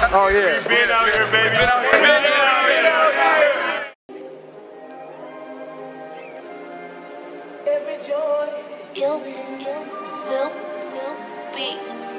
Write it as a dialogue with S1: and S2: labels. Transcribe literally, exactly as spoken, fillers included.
S1: Oh yeah.
S2: We been out here, baby. Been out here. Been out here. Been out here.
S3: Every joy, you, you, will, will, beats.